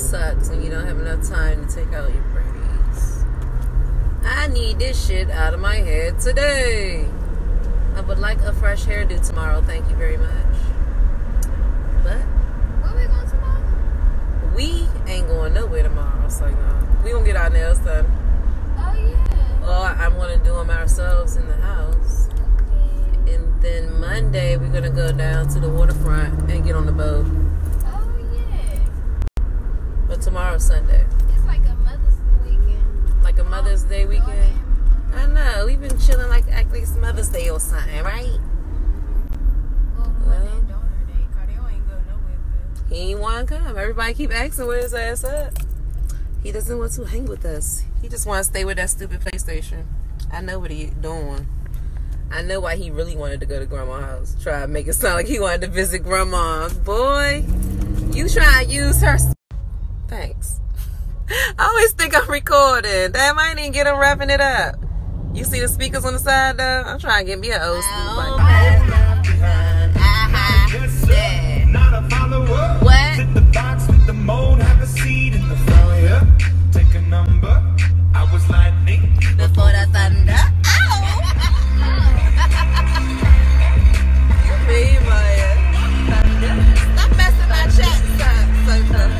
sucks when you don't have enough time to take out your braids. I need this shit out of my head today. I would like a fresh hairdo tomorrow. Thank you very much. But where we going tomorrow? We ain't going nowhere tomorrow. So no, we gonna get our nails done. Oh yeah. Or I'm gonna do them ourselves in the house. Okay. And then Monday we're gonna go down to the waterfront and get on the boat. Oh yeah. But tomorrow's Sunday. It's like a Mother's weekend. Like a Mother's Day weekend. I know, we've been chilling like it's Mother's Day or something, right? Well, daughter day. Cardio ain't going nowhere. He ain't want to come. Everybody keep asking where his ass at. He doesn't want to hang with us. He just want to stay with that stupid PlayStation. I know what he doing. I know why he really wanted to go to Grandma's house. Try to make it sound like he wanted to visit Grandma. Boy, you try to use her. Thanks. I always think I'm recording. Damn, I ain't even get him wrapping it up. You see the speakers on the side though? I'm trying to get me an old school like Not a follower. What? Sit the box with the mold, have a seat in the fire. Take a number. I was lightning before the thunder. You mean my thunder? Stop messing my chat, son.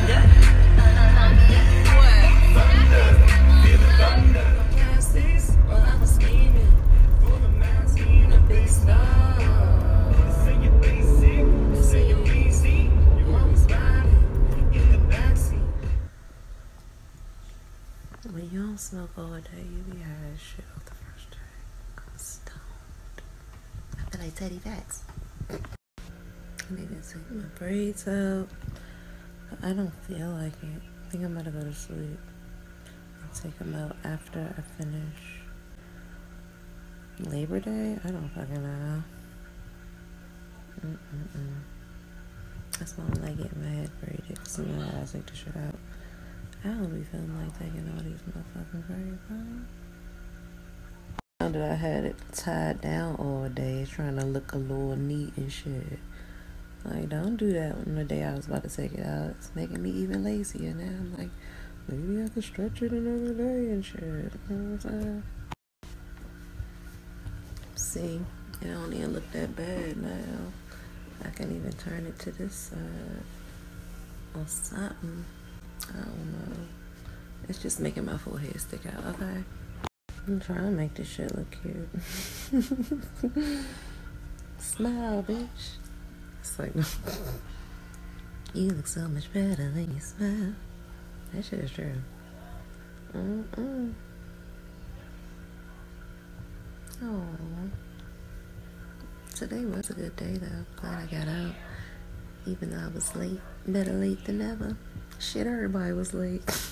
When you don't smoke all day, you be high as shit off the first day. I'm stoned. I feel like Teddy Facts. I need to take my braids out. But I don't feel like it. I think I'm about to go to sleep. I'll take them out after I finish Labor Day? I don't fucking know. That's why I don't like getting my head braided. Because you know I take the shit out. I don't be feeling like taking all these motherfucking braids out. Now that I had it tied down all day, trying to look a little neat and shit. Like, don't do that on the day I was about to take it out. It's making me even lazier now. I'm like, maybe I could stretch it another day and shit. You know what I'm saying? See, it don't even look that bad now. I can even turn it to this side or something. I don't know. It's just making my forehead stick out, okay? I'm trying to make this shit look cute. Smile, bitch. It's like, you look so much better when you smile. That shit is true. Oh, today was a good day though. Glad I got out. Even though I was late. Better late than never. Shit, everybody was late.